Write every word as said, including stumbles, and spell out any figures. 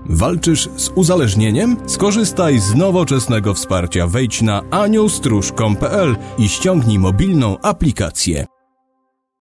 Walczysz z uzależnieniem? Skorzystaj z nowoczesnego wsparcia. Wejdź na anioł stróż kropka com kropka pe el i ściągnij mobilną aplikację.